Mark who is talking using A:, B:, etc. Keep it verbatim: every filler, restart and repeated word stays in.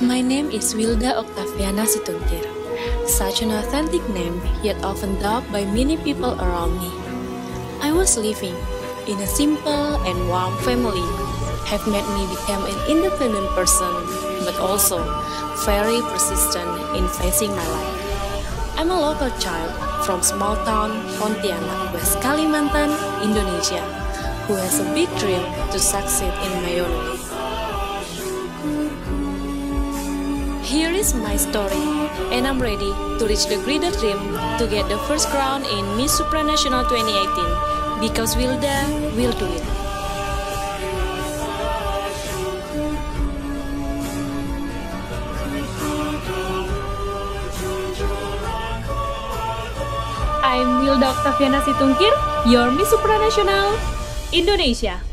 A: My name is Wilda Octaviana Situngkir. Such an authentic name, yet often doubted by many people around me. I was living in a simple and warm family, have made me become an independent person, but also very persistent in facing my life. I'm a local child from small town Pontianak, West Kalimantan, Indonesia, who has a big dream to succeed in my own way. Here is my story, and I'm ready to reach the greater dream to get the first crown in Miss Supranational twenty eighteen, because Wilda will do it.
B: I'm Wilda Octaviana Situngkir, your Miss Supranational Indonesia.